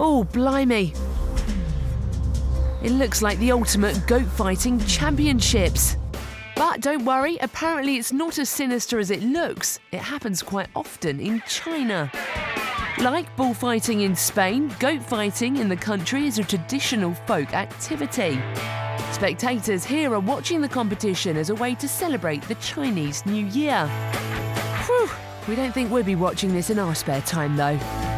Oh, blimey. It looks like the ultimate goat fighting championships. But don't worry, apparently it's not as sinister as it looks. It happens quite often in China. Like bullfighting in Spain, goat fighting in the country is a traditional folk activity. Spectators here are watching the competition as a way to celebrate the Chinese New Year. Whew, we don't think we'll be watching this in our spare time though.